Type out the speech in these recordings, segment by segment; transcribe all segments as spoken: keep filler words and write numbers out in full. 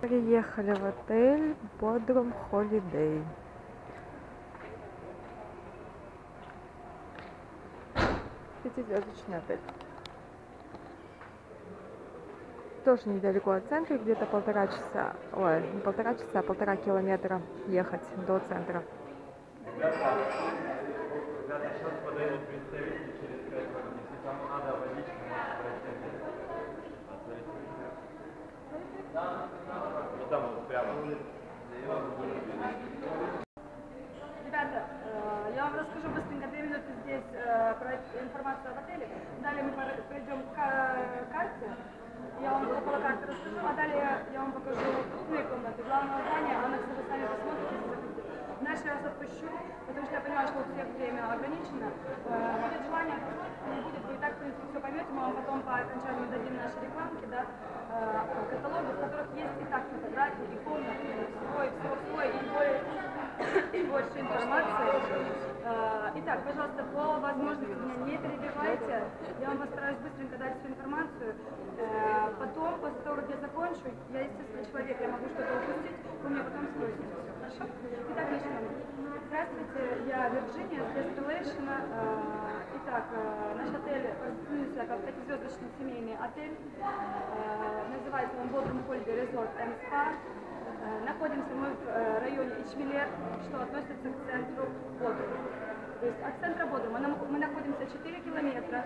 Приехали в отель Бодрум Холидей. Пятизвездочный отель. Тоже недалеко от центра, где-то полтора часа, ой, не полтора часа, а полтора километра ехать до центра. Ребята, ребята, сейчас подойдут представители через пять минут. Если кому надо водички, можете пройти. Вот там вот прямо. Ребята, я вам расскажу быстренько две минуты здесь про информацию об отеле. Далее мы пройдем к карте. Я вам около карты расскажу, а далее я вам покажу крупные комнаты главного здания, а на все вы сами посмотрите. Дальше я вас отпущу, потому что я понимаю, что у всех время ограничено. Будет желание, не будет, вы и так, в принципе, все поймете, мы вам потом по окончанию дадим наши рекламки, да, каталоги, в которых есть и так фотографии, и комнаты, и всего, и всего, всего, и более, и больше информации. Итак, пожалуйста, по возможности меня не перебивайте, я вам постараюсь быстренько дать всю информацию. Потом, после того, как я закончу, я, естественно, человек, я могу что-то упустить, вы мне потом спросите все, хорошо? Итак, начнем. Здравствуйте, я Вирджиния, с Guest Relation. Итак, наш отель позиционируется как пятизвездочный семейный отель. Называется он Бодрум Холидей Resort and Spa. Находимся мы в районе Ичмилер, что относится к центру Бодрума. То есть от центра Бодрума мы находимся четыре километра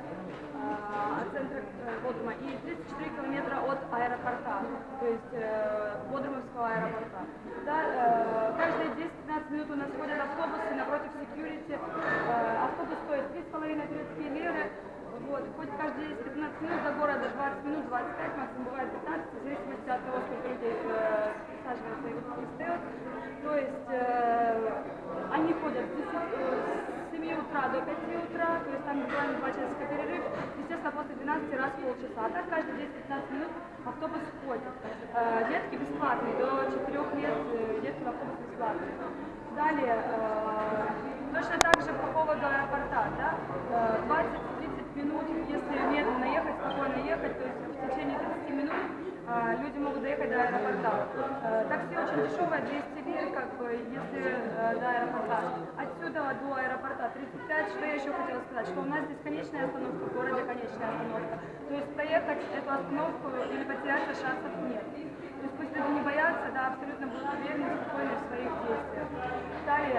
от центра Бодрума и тридцать четыре километра от аэропорта, то есть Бодрумовского аэропорта. Да, каждые десять-пятнадцать минут у нас ходят автобусы напротив секьюрити. Автобус стоит три с половиной турецкие лиры. Вот, ходит каждые десять-пятнадцать минут, до города двадцать минут, двадцать пять, максимум бывает пятнадцать, в зависимости от того, сколько людей присаживается и встает. То есть э, они ходят с семи утра до пяти утра, то есть там буквально два часа перерыв, естественно, после двенадцати раз в полчаса. А так каждые десять-пятнадцать минут автобус ходит. Э, детки бесплатные, до четырёх лет э, детки в автобус бесплатные. Далее, э, точно так же по поводу аэропорта, да, двадцать-тридцать минут, если медленно ехать, спокойно ехать, то есть в течение тридцати минут э, люди могут доехать до аэропорта. Э, такси очень дешевое, двести лир, как бы, если э, до аэропорта. Отсюда до аэропорта тридцать пять. Что я еще хотела сказать, что у нас здесь конечная остановка, в городе конечная остановка. То есть проехать эту остановку или потеряться шансов нет. То есть пусть люди не боятся, да, абсолютно будут уверены, спокойны в своих действиях. Далее,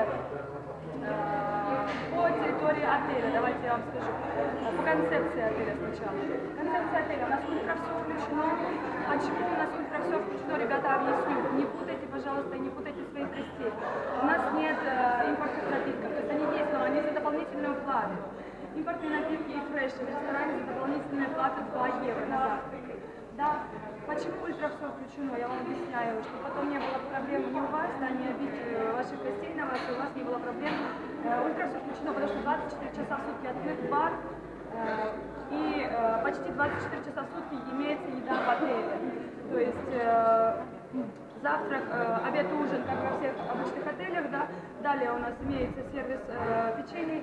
по территории отеля, давайте я вам скажу, по концепции отеля сначала. Концепция отеля, у нас ультра все включено. Почему у нас ультра все включено, ребята, объясню. Не путайте, пожалуйста, не путайте своих гостей. У нас нет э, импортных напитков, то есть они есть, но они за дополнительную плату. Импортные напитки и фреши в ресторане за дополнительную плату два евро на завтрак. Да. Почему ультра все включено, я вам объясняю, что потом не было проблем ни у вас, да, не обидеть ваших гостей на вас, и у вас не было проблем. Ультра все включено, потому что двадцать четыре часа в сутки открыт бар, и почти двадцать четыре часа в сутки имеется еда в отеле. То есть завтрак, обед, ужин, как во всех обычных отелях, да. Далее у нас имеется сервис печенье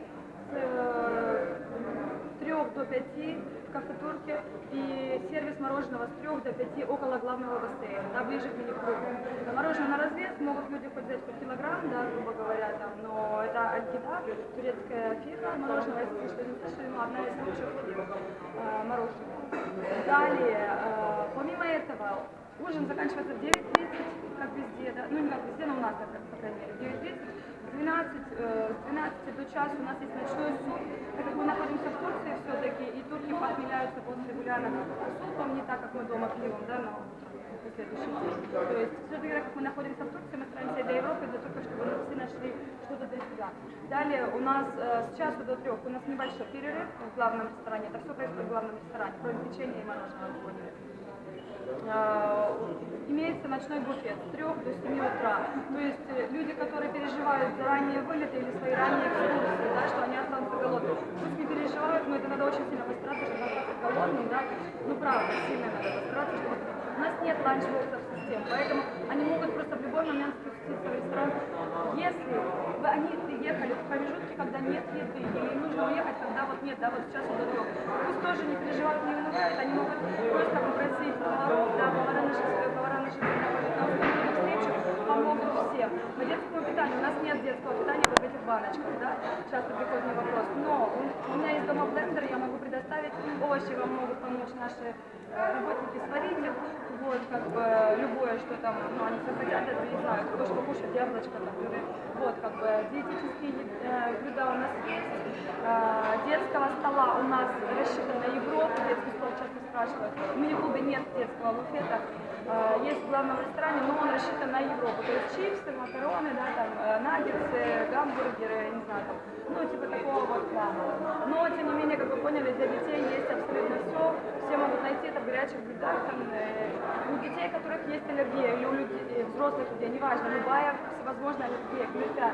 с трёх до пяти в кафе-турке и сервис мороженого с трёх до пяти около главного бассейна, да, ближе к мини-кругу. Мороженое на развес, могут люди хоть взять по килограмм, да, грубо говоря, там, но это Аль-Гида, турецкая фирма мороженого, если слышали, не слышали, но одна из лучших фирм э, мороженого. Далее, э, помимо этого, ужин заканчивается в девять тридцать, как везде, да, ну не как везде, но у нас, так, по крайней мере, в девять тридцать. С двенадцати до часа у нас есть ночной суп, так как мы находимся в Турции все-таки, и турки похмеляются после регулярно супом, не так, как мы дома пьем, да, но на следующий день. То есть все-таки, так как мы находимся в Турции, мы стараемся до Европы, для турков, чтобы мы все нашли что-то для себя. Далее у нас э, с часу до трех у нас небольшой перерыв в главном ресторане, это все происходит в главном ресторане, кроме печенья и мороженого входит. Имеется ночной буфет с трёх до семи утра. То есть люди, которые переживают за ранние вылеты или свои ранние экскурсии, да, что они останутся голодными, пусть не переживают, но это надо очень сильно постараться, чтобы остаться голодным, да, ну правда, сильно надо постараться, чтобы... У нас нет ланч-боксов систем, поэтому они могут просто в любой момент спуститься в ресторан. Если бы они приехали в промежутке, когда нет еды, или им нужно уехать, когда вот нет, да, вот сейчас до трех, пусть тоже не переживают, не унывают, они могут просто попросить поваров, да, повара наши, повара наши находятся По детскому питанию у нас нет детского питания вот в этих баночках, да, часто приходит мне вопрос, но у, у меня есть дома блендер, я могу предоставить овощи, вам могут помочь наши э, работники сварить, вот, как бы, любое, что там, ну, они захотят, это не знаю, кто что кушает, яблочко, там, пюре, вот, как бы, диетические э, блюда у нас есть, э, детского стола у нас рассчитан на Европу, детский стол часто спрашивают, в мини-клубе нет детского буфета, э, есть в главном ресторане, но он рассчитан на Европу, то есть чипсы, макароны, да, там, э, наггетсы, гамбургеры, не знаю, там, ну, типа такого вот плана. Но, тем не менее, как вы поняли, для детей есть абсолютно все, все могут найти это в горячих блюдах, там, э, у детей, у которых есть аллергия, или у людей, взрослых людей, неважно, любая всевозможная аллергия, глютен,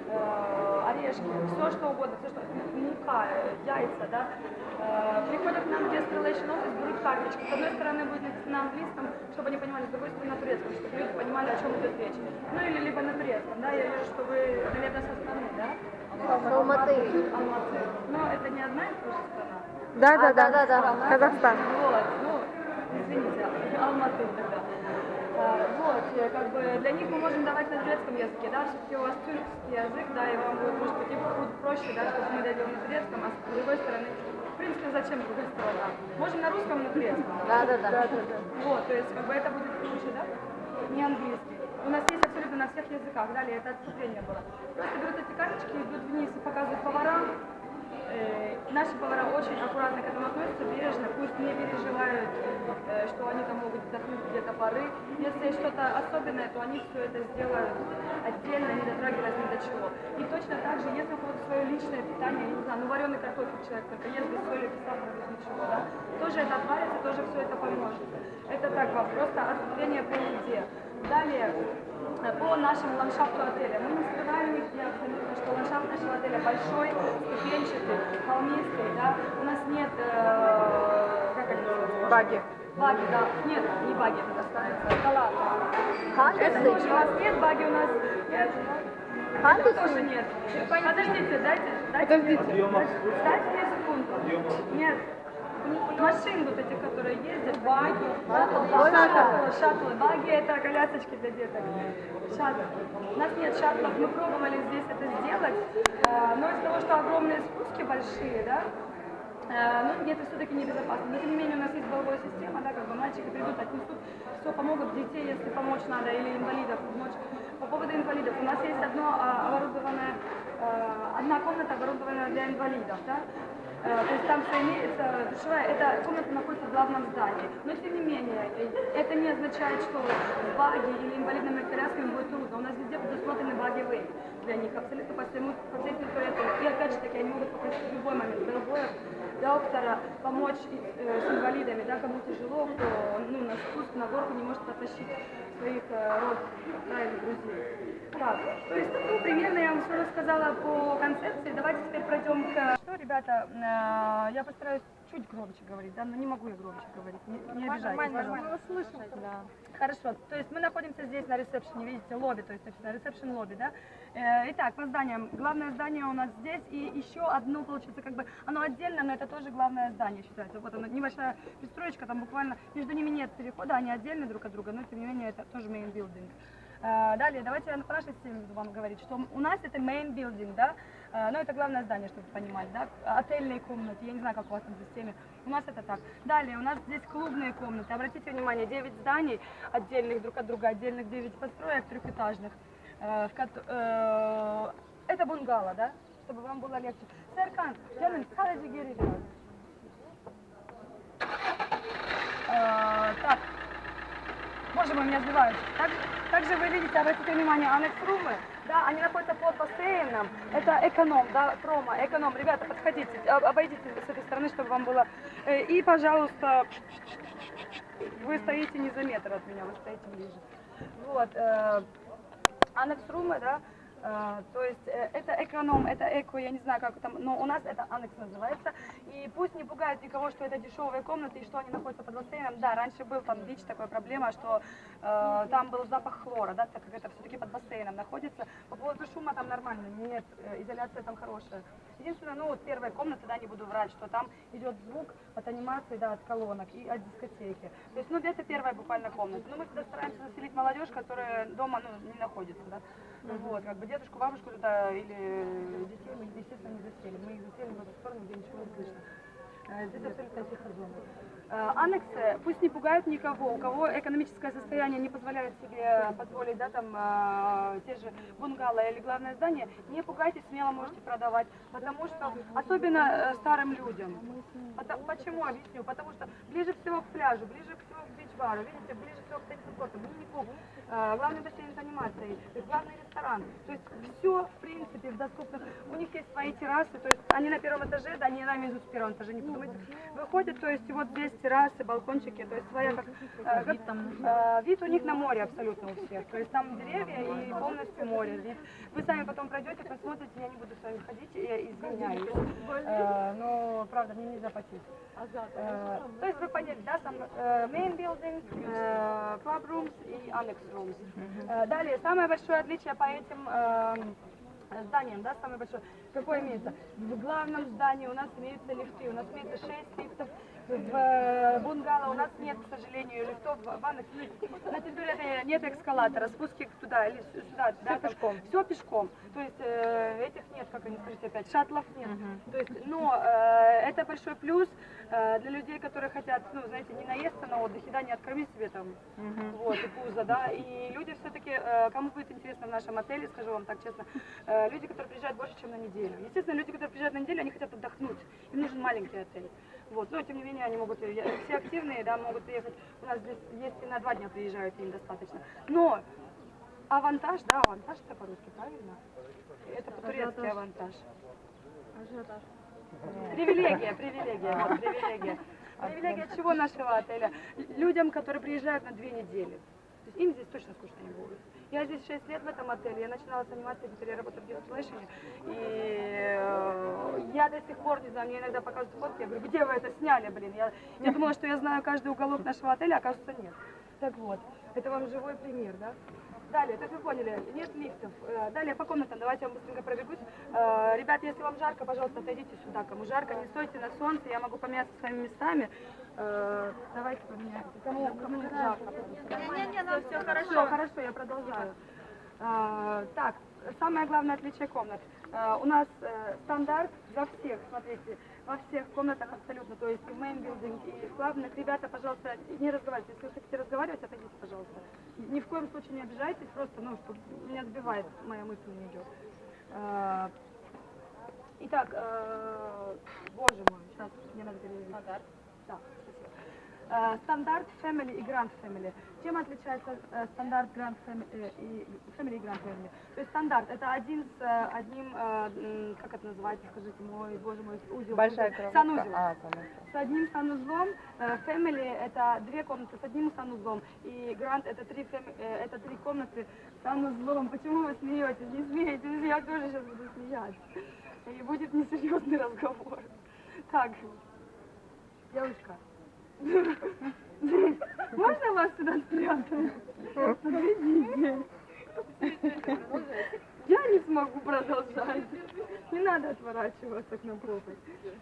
э, орешки, все что угодно, все что, мука, э, яйца, да, э, приходят к нам в Guest Relation Office, берут карточку, с одной стороны будет написано на английском, чтобы они понимали, с другой стороны на турецком, чтобы люди понимали, о чем идет речь. Ну или либо на турецком, да, я вижу, что вы, наверное, со страны, да? Алматы. Алматы. Но это не одна и та же страна. Да, да, А, да, да, да, да. Казахстан. Вот, ну, извините, Алматы тогда. А, вот, э, как бы для них мы можем давать на турецком языке, да, все-таки у вас тюркский язык, да, и вам будет, может быть, и будет проще, да, чтобы мы даем на турецком, а с другой стороны, в принципе, зачем другая сторона? Можем на русском, на турецком. Да, да, да. Да, да, да. Вот, то есть, как бы это будет лучше, да? Не английский. У нас есть абсолютно на всех языках. Далее это отступление было. Просто берут эти карточки, идут вниз и показывают поварам. Э, наши повара очень аккуратно к этому относятся, бережно, пусть не переживают, э, что они там могут вдохнуть где-то пары. Если есть что-то особенное, то они все это сделают отдельно, не дотрагиваясь ни до чего. И точно так же, если у кого-то свое личное питание, я не знаю, ну вареный картофель человек только ест без соли, без сахара, без ничего, да, тоже это отварится, тоже все это поможет. Это так вам, просто отступление по еде. Далее, по нашему ландшафту отеля. Мы не скрываем нигде абсолютно, что ландшафт нашего отеля большой, ступенчатый, холмистый, да. У нас нет, э, как они называются? Баги. Баги, да. Нет, не баги, это достанется. Скала. Хантусы? Это тоже у нас нет, баги у нас нет. Хантусы? Этого тоже нет. Подождите, дайте, дайте, Подождите. дайте мне секунду. Нет. Машин вот этих, которые ездят, баги, шаттлы, шаттлы, баги это колясочки для деток, шаттл. У нас нет шаттлов, мы пробовали здесь это сделать, но из-за того, что огромные спуски большие, да, ну где-то все-таки небезопасно. Но тем не менее у нас есть балловая система, да, как бы мальчики придут, отнесут, все помогут, детей, если помочь надо, или инвалидов помочь. По поводу инвалидов, у нас есть одно оборудованное, одна комната оборудованная для инвалидов, да. То есть там все имеется, душевая, эта комната находится в главном здании. Но тем не менее, это не означает, что с баги или инвалидными колясками будет трудно. У нас везде предусмотрены баги-вей для них, абсолютно по всему, по всей территории. И опять же таки, они могут попросить в любой момент другое доктора помочь э, с инвалидами, да, кому тяжело, кто ну, на спуск, на горку не может потащить своих э, родственников, да, или друзей. Так, то есть, ну, примерно я вам все рассказала по концепции. Давайте теперь пройдем к... Что, ребята, э, я постараюсь чуть громче говорить, да, но не могу я громче говорить, не, не обижайтесь, пожалуйста. слышим. Да. Хорошо, то есть мы находимся здесь на ресепшене, видите, лобби, то есть на ресепшн лобби, да. Э, итак, по зданиям. Главное здание у нас здесь, и еще одно, получается, как бы, оно отдельно, но это тоже главное здание считается. Вот оно, небольшая пристроечка, там буквально, между ними нет перехода, они отдельны друг от друга, но тем не менее это тоже main building. Э, далее, давайте по нашей системе буду вам говорить, что у нас это main building, да, э, но это главное здание, чтобы вы понимали, да, отельные комнаты, я не знаю, как у вас там в системе, у нас это так. Далее, у нас здесь клубные комнаты, обратите внимание, девять зданий отдельных друг от друга, отдельных девять построек трехэтажных, э, в ко- э, это бунгало, да, чтобы вам было легче. Серкан, Джамиль, сходите, Гири, так. Боже мой, меня сбивают. Так, также вы видите, обратите внимание, аннекс-румы, да, они находятся под бассейном. Это эконом, да, промо, эконом. Ребята, подходите, обойдите с этой стороны, чтобы вам было. И, пожалуйста, вы стоите не за метр от меня, вы стоите ближе. Вот, аннекс-румы, да. Uh, то есть э, это эконом, это эко, я не знаю, как там, но у нас это аннекс называется. И пусть не пугает никого, что это дешевые комнаты и что они находятся под бассейном. Да, раньше был там бич, такая проблема, что э, там был запах хлора, да, так как это все-таки под бассейном находится. По поводу шума там нормально, нет, э, изоляция там хорошая. Единственное, ну вот первая комната, да, не буду врать, что там идет звук от анимации, да, от колонок и от дискотеки. То есть, ну это первая буквально комната. Но мы туда стараемся заселить молодежь, которая дома, ну, не находится, да. Вот, как бы дедушку, бабушку туда или детей мы, естественно, не заселим. Мы их заселим в эту сторону, где ничего не слышно. Э, Здесь абсолютно тихо зона. Э, Аннексы пусть не пугают никого, у кого экономическое состояние не позволяет себе позволить, да, там, э, те же бунгало или главное здание, не пугайтесь, смело можете продавать, потому что, особенно э, старым людям. Потому- почему, объясню, потому что ближе всего к пляжу, ближе всего к бич-бару, видите, ближе всего к теннисным кортам, мини-клуб, э, главный бассейн с анимацией, главный ресторан, то есть все, в принципе, в доступных, у них есть свои террасы, то есть они на первом этаже, да, не нами идут с первого этажа, не подумайте, выходят, то есть вот здесь террасы, балкончики, то есть своя как, э, как, э, вид у них на море абсолютно у всех, то есть там деревья и полностью море, вид. Вы сами потом пройдете, посмотрите, я не буду с вами ходить, я извиняюсь, э, но правда мне нельзя потеть. Э, то есть вы поняли, да, там э, main building, э, club rooms и annex rooms. Э, далее, самое большое отличие по этим э, зданиям, да, самое большое, какое имеется? В главном здании у нас имеются лифты, у нас имеется шесть лифтов, в э, бунгало у нас нет, к сожалению, лифтов, ванных, на территории этой нет эскалатора, спуски туда или сюда, да, там, пешком. все пешком, то есть э, этих нет, как они скажите опять, шаттлов нет, то есть, но э, это большой плюс э, для людей, которые хотят, ну, знаете, не наесться на отдыхе, да, не откормить себе там, вот, и пузо, да, и люди все-таки, э, кому будет интересно в нашем отеле, скажу вам так честно, э, люди, которые приезжают больше, чем на неделю, естественно, люди, которые приезжают на неделю, они хотят отдохнуть, им нужен маленький отель. Вот, но тем не менее они могут, все активные, да, могут приехать, у нас здесь есть и на два дня приезжают, им достаточно. Но авантаж, да, авантаж это по-русски, правильно? Это по-турецки авантаж. Ажиотаж. Привилегия, привилегия, вот, привилегия. Привилегия чего нашего отеля? Людям, которые приезжают на две недели. То есть им здесь точно скучно не будет. Я здесь шесть лет в этом отеле, я начинала с анимации, теперь я работаю в Гидрослэшене, и э, я до сих пор не знаю, мне иногда показывают фотки, я говорю, где вы это сняли, блин? Я, я думала, что я знаю каждый уголок нашего отеля, а оказывается нет. Так вот, это вам живой пример, да? Далее, как вы поняли, нет лифтов. Э, Далее по комнатам, давайте я вам быстренько пробегусь. Э, Ребят, если вам жарко, пожалуйста, отойдите сюда, кому жарко, не стойте на солнце, я могу поменяться своими местами. Э, Давайте поменяемся, кому, кому не жарко. Не-не-не, нам Все хорошо, хорошо, я продолжаю. А, так, самое главное отличие комнат. А, у нас э, стандарт во всех, смотрите, во всех комнатах абсолютно, то есть и в main building, и в клабных. Ребята, пожалуйста, не разговаривайте. Если вы хотите разговаривать, отойдите, пожалуйста. Ни в коем случае не обижайтесь, просто, ну, что меня сбивает, моя мысль не идет. А, итак, э, боже мой, сейчас мне надо перевести. Стандарт. Да, спасибо. Э, Стандарт Family и Grand Family. Чем отличается э, стандарт Grand Family э, и Family и Grand Family? То есть стандарт это один с э, одним, э, м, как это называется, скажите, мой, боже мой, узел. Большая коробка. Санузел. А, санузел. С одним санузлом. Э, Family это две комнаты с одним санузлом. И Grand это три, фэми- э, это три комнаты с санузлом. Почему вы смеетесь? Не смейтесь, я тоже сейчас буду смеяться. И будет несерьезный разговор. Так, девушка. Можно вас сюда спрятать? Подведите. Я не смогу продолжать. Не надо отворачиваться к нам попой.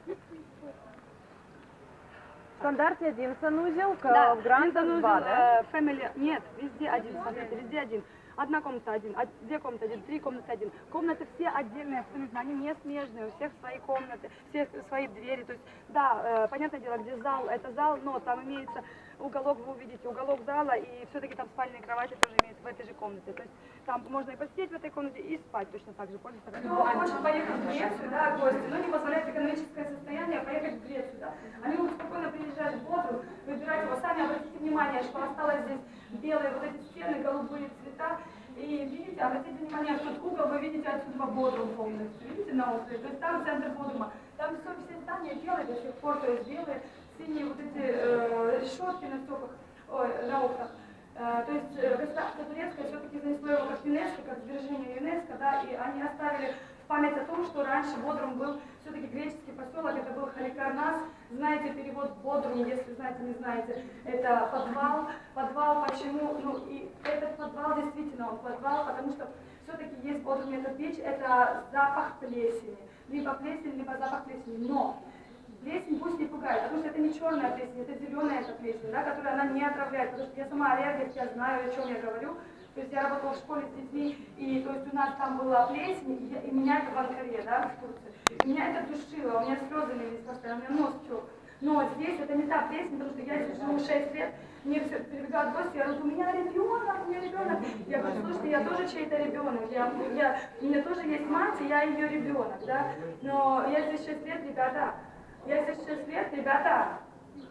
В стандарте один санузел, Да, в Гранд санузел, два, да? э, Family, нет, везде один, смотрите, везде один. Одна комната один, од- две комнаты один, три комнаты один. Комнаты все отдельные абсолютно, они не смежные, у всех свои комнаты, всех свои двери. То есть, да, э, понятное дело, где зал, это зал, но там имеется уголок, вы увидите, уголок зала, и все-таки там спальные кровати тоже имеются в этой же комнате. То есть там можно и посидеть в этой комнате, и спать точно так же, пользоваться. Кто хочет поехать в Грецию, да, гости, но не позволяет экономическое состояние поехать в Грецию, да. Они могут спокойно приезжать в Бодрум, выбирать его. Сами обратите внимание, что осталось здесь белые вот эти стены, голубые цвета. И видите, обратите внимание, что этот угол вы видите отсюда Бодрум полностью. Видите на окне? То есть там центр Бодрума. Там все, все здания белые до сих пор, то есть белые, синие вот эти э, решетки на стеклах, ой, на окнах. Э, то есть э, государство турецкое все-таки занесло его как ЮНЕСКО, как сбережение ЮНЕСКО, да, и они оставили в память о том, что раньше Бодрум был все-таки греческий поселок, это был Халикарнас. Знаете перевод Бодрум, если знаете, не знаете, это подвал. Подвал почему? Ну и этот подвал действительно он подвал, потому что все-таки есть в Бодруме эта печь, это запах плесени. Либо плесень, либо запах плесени. Но плесень пусть не пугает, потому что это не черная плесень, это зеленая эта плесень, да, которая она не отравляет, потому что я сама аллергик, я знаю, о чем я говорю. То есть я работала в школе с детьми, и то есть у нас там была плесень, и, я, и меня это в Анкаре, да, в Турции. И меня это душило, у меня слезы лились постоянно, у меня нос тек. Но здесь это не та плесень, потому что я здесь живу шесть лет, мне все прибегают гости, я говорю, у меня ребенок, у меня ребенок. Я говорю, слушайте, я тоже чей-то ребенок, я, я, у меня тоже есть мать, и я ее ребенок, да. Но я здесь шесть лет, ребята, я здесь шесть лет, ребята.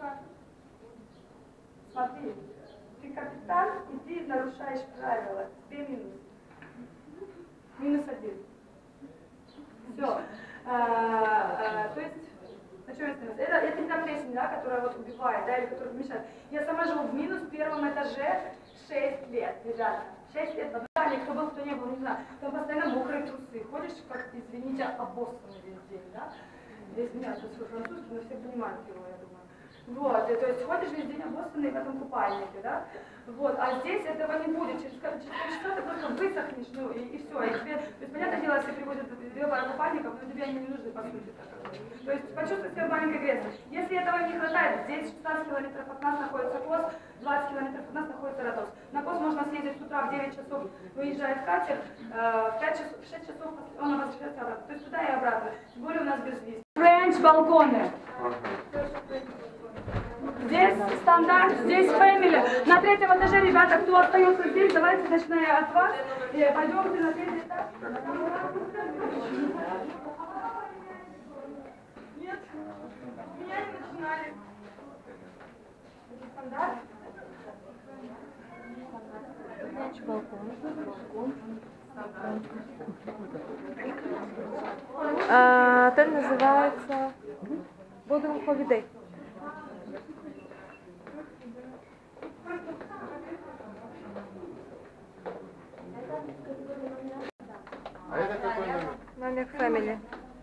Смотри. Ты капитан, и ты нарушаешь правила. Тебе минус. Минус один. Все. А, а, то есть, на чем я остановилась? Это, это не та плесень, да, которая вот убивает, да, или которая мешает. Я сама живу в минус в первом этаже шесть лет, ребята. шесть лет. Да, кто был, кто не был, не знаю. Там постоянно мокрые трусы. Ходишь, как, извините, обоссанный весь день, да? Я извиняюсь, это французский, но все понимают его, я думаю. Вот, и, то есть ходишь весь день обоссанный в этом купальнике, да? Вот, а здесь этого не будет. Через, через полчаса ты просто высохнешь, ну и, и все. И тебе, то есть, понятное дело, если приводят две пары купальников, но тебе они не нужны, по сути. Так. То есть почувствуй себя в маленькой Греции. Если этого не хватает, здесь шестнадцать километров от нас находится Кос, двадцать километров от нас находится Родос. На Кос можно съездить с утра в девять часов, выезжает катер, э, в, пять часов, в шесть часов он возвращается обратно. То есть туда и обратно. Тем более у нас без виз. Френч балконы. Здесь стандарт, здесь family. На третьем этаже, ребята, кто остается здесь, давайте начиная от вас. И пойдемте на третий этаж. Нет, меня не начинали. Стандарт. А, отель называется Бодрум Holiday. А это какой номер? Номер Family.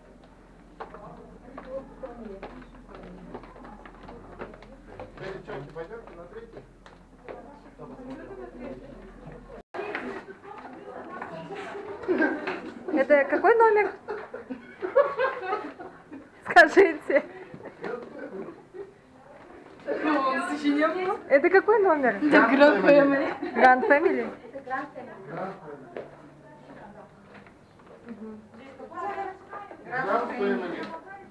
Девчонки, пойдемте на третий? Это какой номер? Скажите. Это какой номер? Grand Family. Grand Family? Grand Family.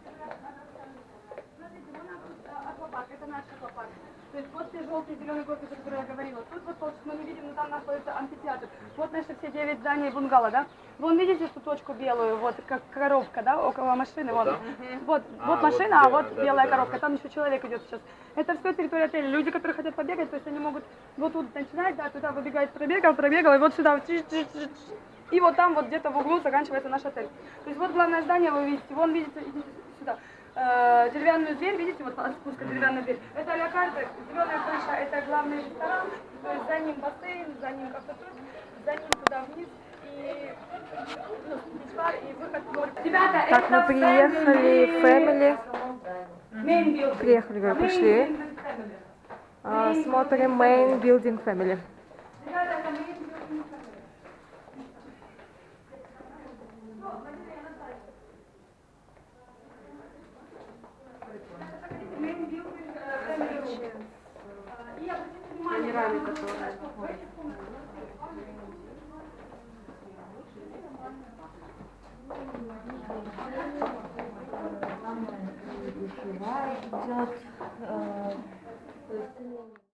Аквапарк, это наш аквапарк. То есть вот те желтые, зеленые горки, о которых я говорила. Тут вот мы не видим, но там находится амфитеатр. Вот наши все девять зданий бунгало, да? Вон видите эту точку белую, вот как коробка, да, около машины, вот. Вот, А, вот вот машина, а белая, вот да, белая да, коробка. да. Там еще человек идет сейчас. Это все территория отеля. Люди, которые хотят побегать, то есть они могут вот тут начинать, да, туда выбегать, пробегал, пробегал, и вот сюда, и вот там вот где-то в углу заканчивается наш отель. То есть вот главное здание вы видите, вон видите, идите сюда. Э, деревянную дверь, видите, вот спуска деревянная дверь. Это а-ля карта, зеленая крыша, это главный ресторан, то есть за ним бассейн, за ним кафе-тур, за ним туда вниз и, ну, бич-бар и выход в море. Ребята, Так, это мы приехали в Family. Main building. Приехали, говорю, пришли. Main building family. А, смотрим Main Building Family. Ребята, это main building family. Main building family room. И обратите внимание, что в этих комнатах идет, э, то есть